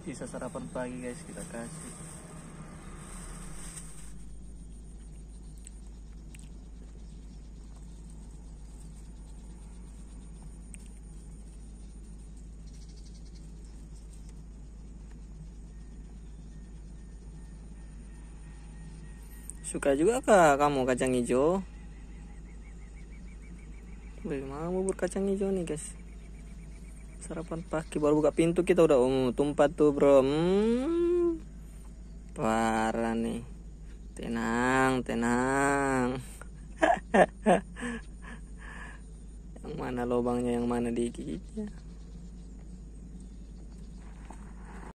Sisa sarapan pagi guys kita kasih. Suka juga kah kamu kacang hijau? Bagaimana bubur kacang hijau nih guys? Sarapan pagi baru buka pintu kita udah tumpah tuh bro. Parah nih. Tenang. Yang mana lubangnya, yang mana digigitnya?